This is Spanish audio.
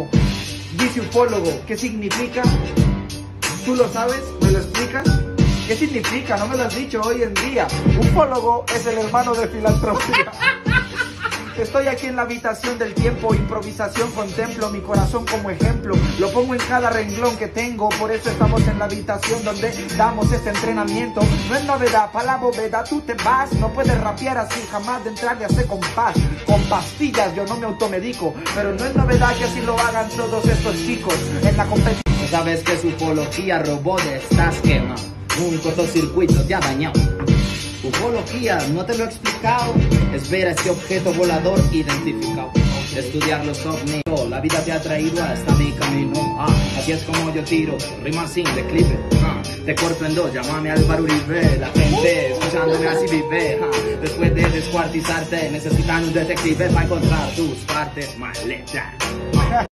tiempo. Dice ufólogo, ¿qué significa? ¿Tú lo sabes? ¿Me lo explicas? ¿Qué significa? No me lo has dicho hoy en día. Ufólogo es el hermano de filantropía. Estoy aquí en la habitación del tiempo, improvisación, contemplo mi corazón como ejemplo, lo pongo en cada renglón que tengo, por eso estamos en la habitación donde damos este entrenamiento. No es novedad, para la bóveda tú te vas, no puedes rapear así jamás de entrarle a ese compás. Con pastillas yo no me automedico, pero no es novedad que así lo hagan todos estos chicos en la competición. No sabes que es ufología, robots, estás quemado, un cortocircuito te ha dañado. Ufología, no te lo he explicado, es ver a este objeto volador identificado, estudiar los ovnis, la vida te ha traído hasta mi camino, así es como yo tiro, rima sin declive, te corto en dos, llámame Álvaro Uribe, la gente escuchándome así vive, después de descuartizarte necesitan un detective para encontrar tus partes más letras.